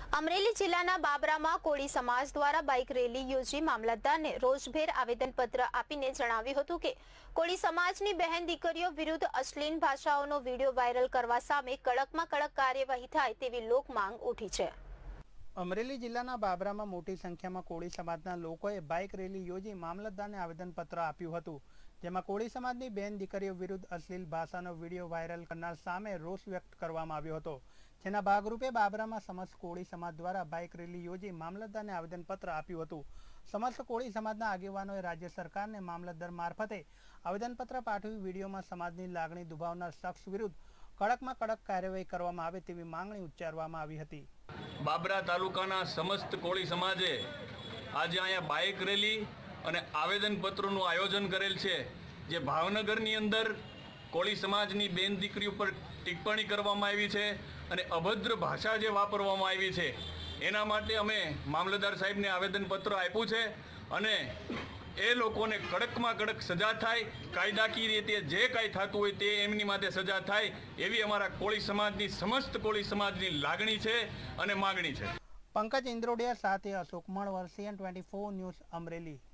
અમરેલી જિલ્લાના બાબરામાં કોળી સમાજ દ્વારા બાઇક રેલી યોજી મામલતદારને રોષભેર આવેદનપત્ર આપીને જણાવ્યું હતું કે કોળી સમાજની બહેન દીકરીઓ વિરુદ્ધ અશ્લીલ ભાષાઓનો વિડીયો વાયરલ કરવા સામે કડકમાં કડક કાર્યવાહી થાય તેવી લોક માંગ ઉઠી છે। અમરેલી જિલ્લાના બાબરામાં મોટી સંખ્યામાં કોળી સમાજના લોકોએ બાઇક રેલી યોજી મામલતદારને આવેદનપત્ર આપ્યું હતું, જેમાં કોળી સમાજની બેન દીકરીઓ વિરુદ્ધ અશ્લીલ ભાષાનો વિડીયો વાયરલ કરનાર સામે રોષ વ્યક્ત કરવામાં આવ્યો હતો, જેના ભાગરૂપે બાબરામાં સમસ્ત કોળી સમાજ દ્વારા બાઇક રેલી યોજી મામલતદારને આવેદનપત્ર આપ્યું હતું। સમસ્ત કોળી સમાજના આગેવાનોએ રાજ્ય સરકારને મામલતદાર મારફતે આવેદનપત્ર પાઠવી વિડીયોમાં સમાજની લાગણી દુભાવનાર શખ્સ વિરુદ્ધ કડકમાં કડક કાર્યવાહી કરવામાં આવે તેવી માંગણી ઉચ્ચારવામાં આવી હતી। બાબરા તાલુકાના સમસ્ત કોળી સમાજે આજે અહીંયા બાઇક રેલી અને આવેદનપત્રનું આયોજન કરેલ છે, જે ભાવનગરની અંદર કોળી સમાજની બેન દીકરી ઉપર ટિપ્પણી કરવામાં આવી છે અને અભદ્ર ભાષા જે વાપરવામાં આવી છે, એના માટે અમે મામલતદાર સાહેબને આવેદનપત્ર આપ્યું છે અને એ લોકોને કડકમાં કડક સજા થાય, કાયદાકીય રીતે જે કાંઈ થતું હોય તે એમની માટે સજા થાય એવી અમારા કોળી સમાજની સમસ્ત કોળી સમાજની લાગણી છે અને માગણી છે। પંકજ ઇન્દ્રોડિયા સાથે અશોક મણવર, CN24 ન્યૂઝ, અમરેલી।